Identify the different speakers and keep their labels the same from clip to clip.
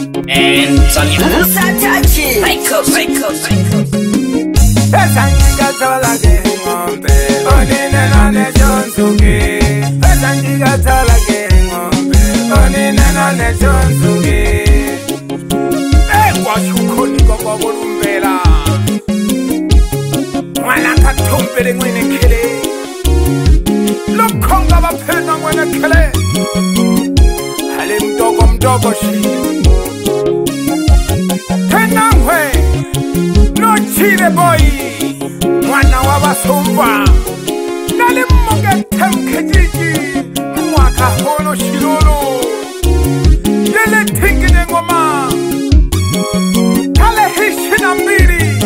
Speaker 1: And Sonia Michael
Speaker 2: Esangiga tola ke ngombe onine nane jonsuki Esangiga tola ke ngombe onine nane jonsuki Kwa shukoni kwa bolumbela Mwana katumpele mwene kele Lukonga wapena mwene kele Hale mdogo shi Tena mwe No chile boy Mwana wabasumba Nali mmoge temke jiji Mwaka holo shirolo Yele tingine ngoma Kale hishina mbili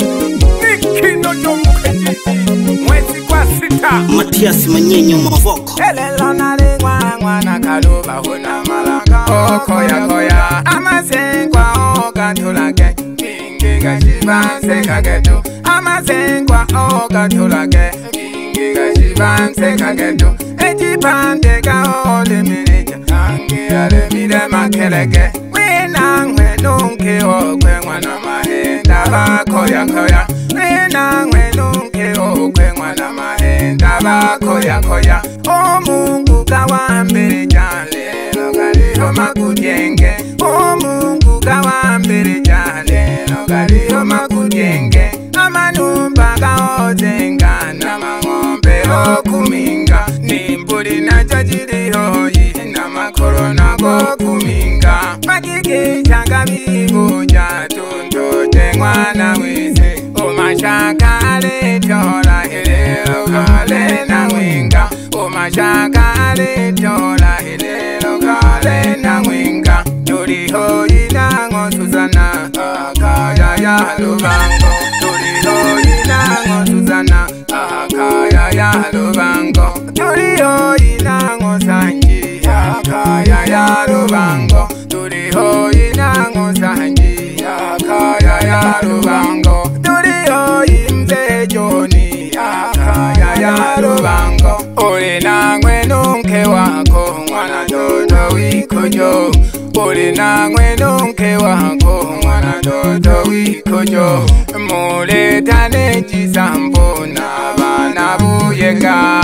Speaker 2: Nikino jomuke jiji Mwezi kwa sita
Speaker 1: Matias Manyenyo Mavoko
Speaker 2: Elelo nari mwana kaluba huna malanga Koya Amasengwa okatulake Kingiga shibanse kagetu Amasengwa okatulake Kingiga shibanse kagetu Ejipande ka ole mireja Angi ale mire makeleke Wina ngwe nunke okwe mwana mahenda Bakoya Wina ngwe nunke okwe mwana mahenda Bakoya O Mungu kawambere jale Logaliho makujenge O Mungu kawambere jale Logaliho makujenge Amanumba kaozenga Namangombe okuminga Nimbuli na jajiriho Yina makorona kuminga Magiki changa bibu Jatunto tengwana wese O mashaka ale chola Hilelo kale na winga O mashaka ale chola Hilelo kale na winga Turiho inango Susana Akaya ya lubango Turiho inango Susana Akaya ya lubango Turiho inango Sanji Akaya ya lubango Turiho inango Sanji Akaya ya lubango Turiho imze Joni Akaya ya lubango Uli nangwe nunke wako Mwana dodo wikojo Uli nangwe nunke wako Mwana dodo wikojo Mule tane jisambo Nabana buyega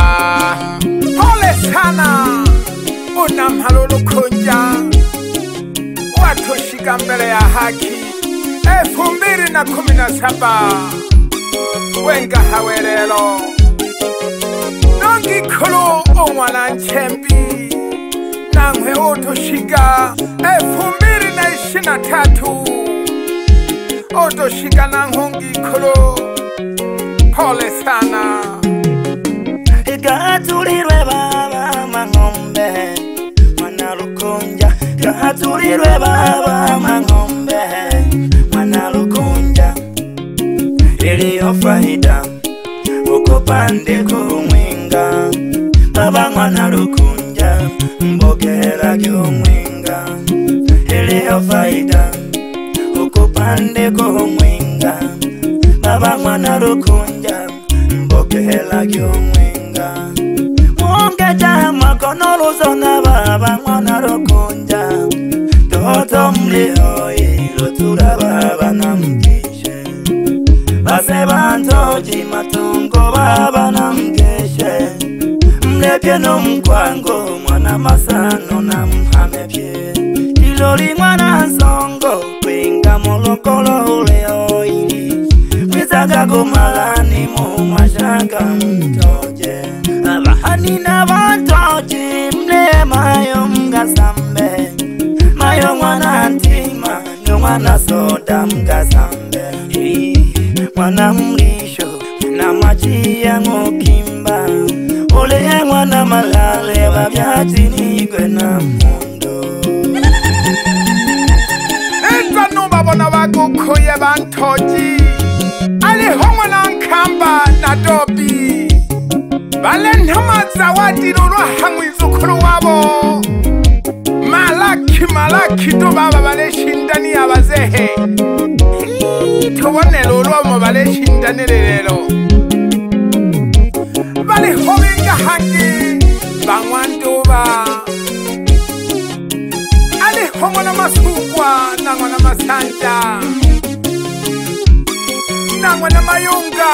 Speaker 2: Pole sana Unamhalulu kunja Watu shika mbele ya haki 2017 Wenga hawelelo Nongi kulu omwana nchembi Nangwe otoshiga 2023 Otoshiga nanghongi kulu Pole sana
Speaker 3: Igatulirwe baba mangombe Mwana lukunja Igatulirwe baba mangombe Mwana lukunja Iliyo faida Ukupande kumwinga Baba mwana lukunja Mbokela kumwinga Iliyo faida Ukupande kumwinga Baba mwana lukunja Mbokela kumwinga Munge jama kono zona baba mwana lukunja Toto mliho ilutura baba na mkishe Base bantoji matungo baba na mkeshe Mlepye no mkwango mwana masano na mhamepye Iloli mwana songo kwinga molokolo uleo ili Mizaga kumalani mumashaka mtoje Abahani na bantoji mle mayo mgasambe Mayo mwana ntima no mwana soda mgasambe Mwana mlisho na machi ya ngokimba Ole mwana malale wabyati nigwe na mundo
Speaker 2: Enza numba bona wagukuye bantoji Ali homo na nkamba na dobi Bale ntama zawadi lulwa hangwi zukuru wabo Malaki to baba bale shindani abazehe Tubone lulwa mo bale shindani lelo Bale hominga hangi Bangwanduba Ali hongo na masukwa nangwa na masanja nangwa na mayunga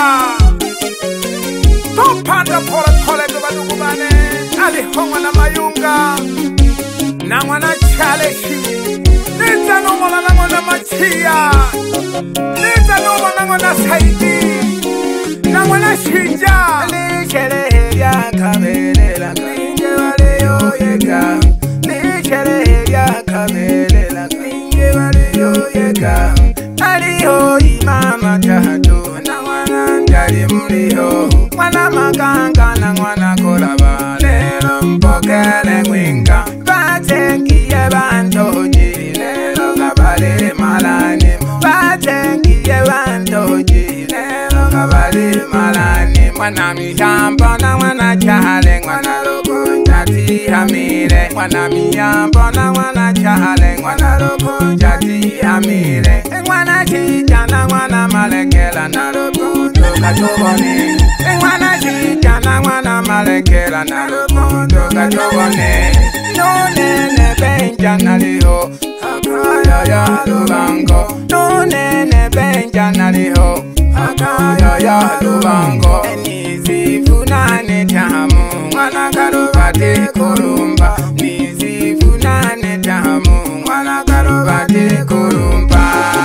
Speaker 2: topanda pole pole kubadugu bane ali hongo na mayunga nangwa na chaleshi nita numola nangwa na machia nita numola nangwa na saidi nangwa na shija ni sherehe ya kabelela klinge wale yoyeka ni sherehe ya kabelela klinge wale yoyeka aliho imama tatu na wana njari mliho wana maganga na wana kolaba lelo mpokele mwinga batengiye bantoji lelo kabale malani batengiye bantoji lelo kabale malani mwana miyambo na wana chale mwana rukunja tihamire mwana miyambo na wana chale mwana rukunja tihamire mwana chija na mwana malekela na rukunja katubone mwana chija na mwana malekela na rukunja katubone nonene benja naliho akaya ya lubango nonene benja naliho akaya ya lubango nizifunane tamu mwana karubate kurumba nizifunane tamu mwana karubate kurumba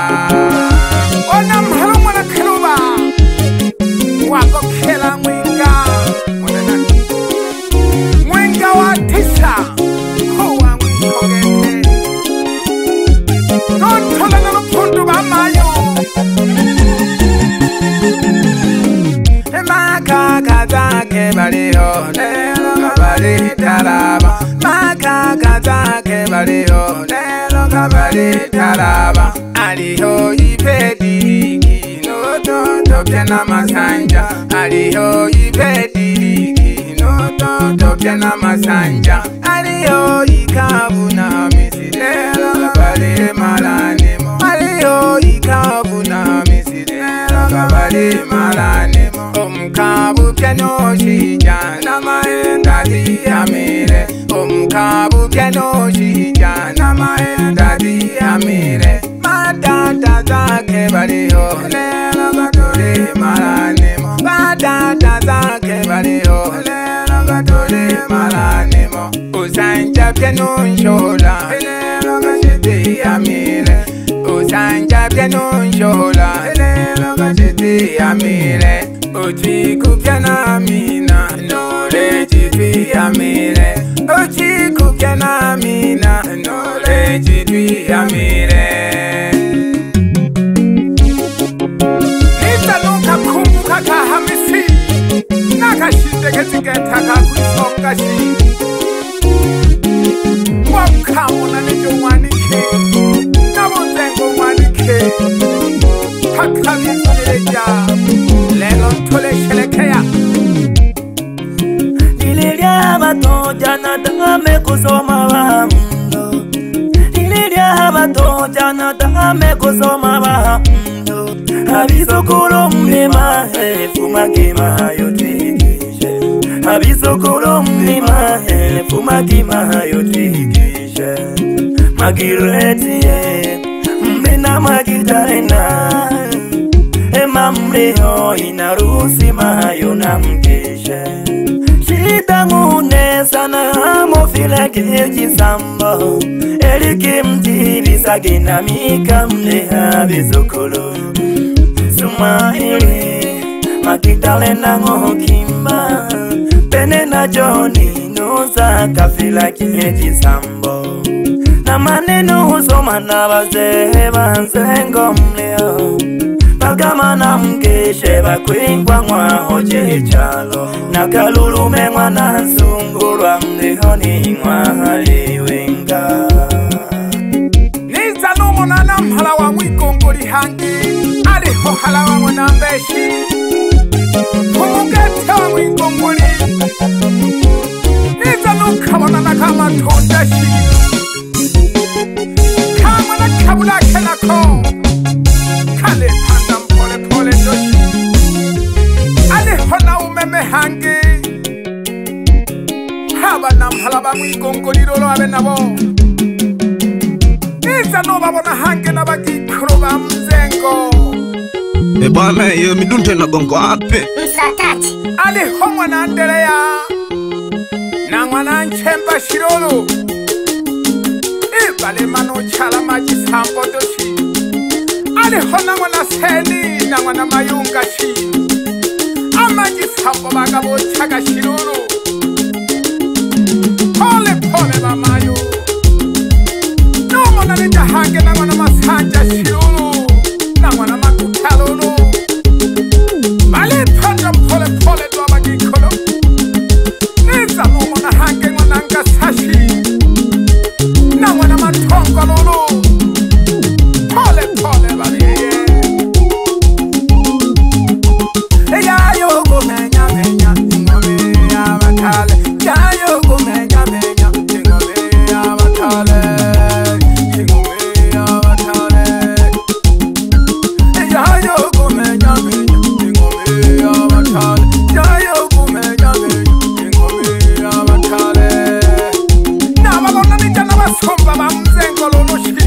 Speaker 2: ona mhalo mwana karuba wako kela mwinga mwinga wa tisa hoa mwingogete notola na lupundu bamayo makaka zake baliho lelo kabali talaba makaka zake baliho lelo kabali talaba aliho ipediki nototo pena masanja aliho ipediki nototo pena masanja aliho ikabu na misi lelo kabali malanimo aliho ikabu na misi lelo kabali malanimo Omkabu piano shija na maenda diamire Omkabu piano shija na maenda diamire Madada zake baliho lelo gatole malanimo Madada zake baliho lelo gatole malanimo Usanja piano shola lelo gatole diamire Usanja piano shola lelo gatole diamire Ochiku piana mina nole jipi amire Ochiku piana mina nole jipi amire Nita nuka kumbuka kahamisi Nakashinde ketiketa kakusonga shi Wakamuna nijo wanike Namonzengo wanike Hakamizileja Lelo tole shelekea
Speaker 3: Nililia bato jana dame kusoma bamdo Nililia bato jana dame kusoma bamdo Abisokolo mlima fumagima yotikishe Abisokolo mlima fumagima yotikishe Magireti mbena magitaina Mamleho inarusi mayo na mkeshe Shida ngune sana mofile keji sambo Eliki mtibi sagina mika mleha bizukulu Sumahiri makitale na ngokimba Pene na joni nusa kafila keji sambo Na maneno husoma na bazehe banzengo mleo Bagama na mkeshe bakwingwa mwaho chechalo Nakalulume mwana nsungurwa mliho ni mwahaliwenga
Speaker 2: Niza numo na namhala wa mwikongoli hangi Aliho hala wa mwanambeshi Kumugete wa mwikongoli Niza nukawana na kama tondashi Kama na kabula kenako Kale panda mpole pole doshi Aliho na umeme hangi Haba namhala wa mwikongoli rolo abe nabo gongo.
Speaker 4: Bwana hiyo midunte na gongo wapi?
Speaker 1: Msatati.
Speaker 2: Ali homwa na Andrea. Na mwana nchemba shirolo. Ibale mano chala maji sambo doshi. Ali hona mwana seni na mwana mayunga shi. Amaji sambo bagabo chaga shirolo. Pole pole mamayo. No mwana nita hange na mwana masanja shirolo. Na mwana makutalolo. Mali panda pole pole dwa magikolo. Niza no mwana hange mwana nga sashi. Na mwana matongo lolo. Pole pole bali ya yo go menya menya ngome ya batale. Ya yo go menya menya ngome ya batale. Ngome ya batale. Ya yo go menya menya ngome ya batale. Ya yo go menya menya ngome ya batale. Na babona nitana basomba bamzengo lolo shi.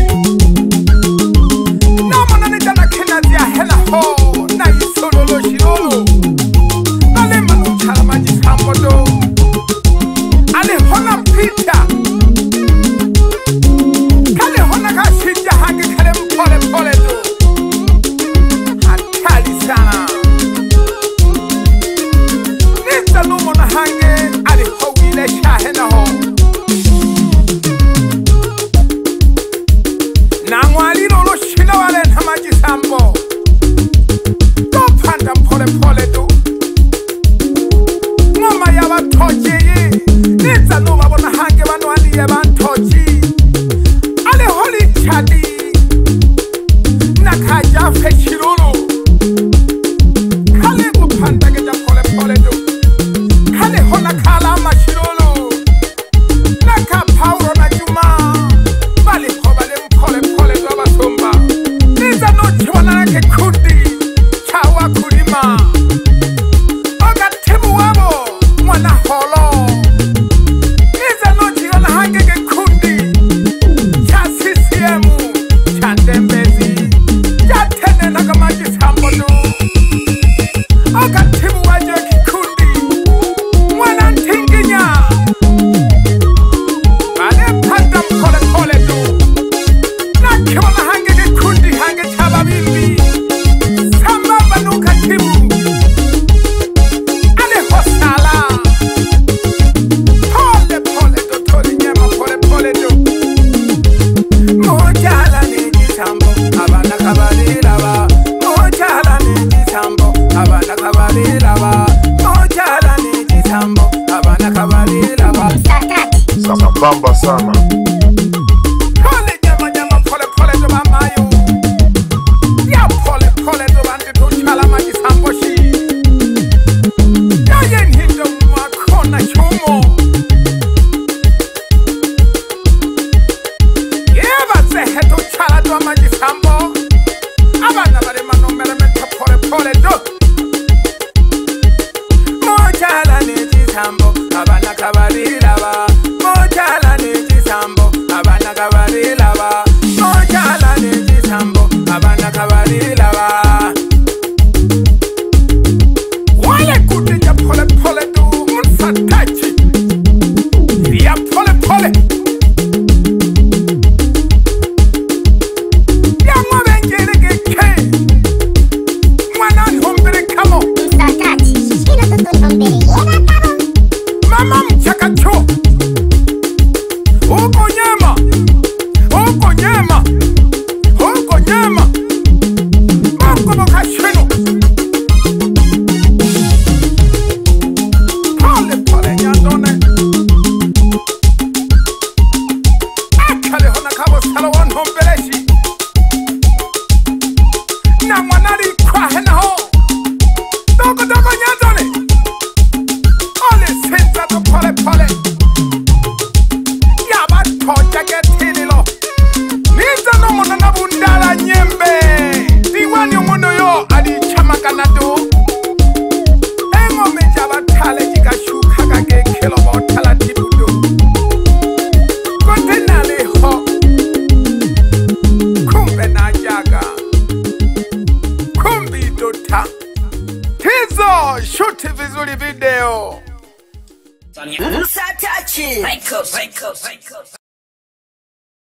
Speaker 2: Na mona nitana kenazi ya hela ho. Na isolo lo shirolo. Ale manu chala maji sambodo. Ale hona pita. Kale hona kashija hange kale mpole pole do. Hatari sana. Nita lumo na hange. Ale howile shahe na ho. Na mwali lolo shina wale na maji sambo. Do panda mpole pole do. Ngoma ya batoji. Nita lumo bona hange banwali ya bantoji. Ale holi chadi. Nakaja feshirolo. Kale kupanda geja pole pole do. Kale hona kala mashirolo. Naka pauro na juma. Bali hobale mpole pole do abasomba. Niza no chiwana nake kundi. Chawa kulima. Oga timu wabo. Mwana holo. Niza no chiwana hangege kundi. Cha CCM. Cha Ndembezi. Cha tene na kamaji sambodo. Oga timu wajo kikundi. Mwana ntinginya. Bale panda mpole pole do. Na kiwana hangege kundi hange chaba bimbi. Samba banuka timu. Ale hosala. Pole pole do tori nyema pole pole do. Mojala ni jisambo. Abana kabalila ba. Mojala ni jisambo. Abana kabalila ba. Mojala ni jisambo. Abana kabalila ba.
Speaker 1: Msatati.
Speaker 5: Sasa bamba sana.
Speaker 2: Pole nyema nyema pole pole do mamayo. Ya pole pole do bandi do chala maji sambo shi. Ya yen hindo mwakona chumo. Yeba zehe do chala do maji sambo. Abana bale mano meremeta pole pole do. Mojala ni jisambo. Abana kabalila ba. Mojala ni jisambo. Mwanzo shoot vizuri video.
Speaker 1: Msatachi.